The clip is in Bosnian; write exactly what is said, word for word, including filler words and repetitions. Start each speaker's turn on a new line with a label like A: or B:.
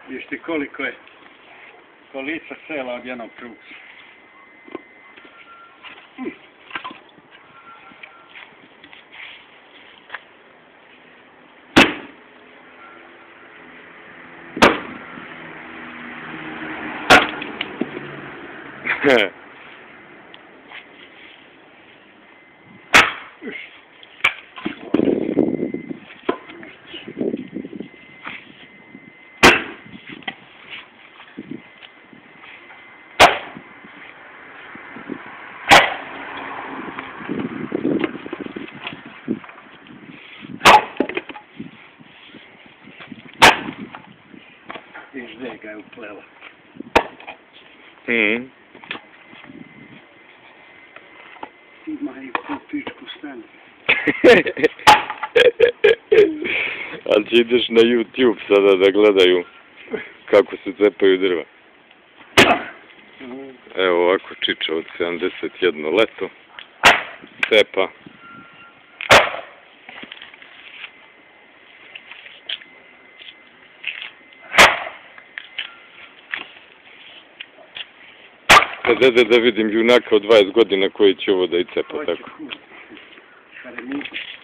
A: Viš ti koliko je kolica sela od jednog trupca. Hm. Viš gdje ga je uplela.
B: Mm.
A: Ima i po pičku stanu.
B: Ali će ideš na YouTube sada da gledaju kako se cepaju drva. Evo ovako čiča od sedamdeset jedno leto. Cepa. Dede da vidim junaka od dvadeset godina koji će ovo da i cepa tako.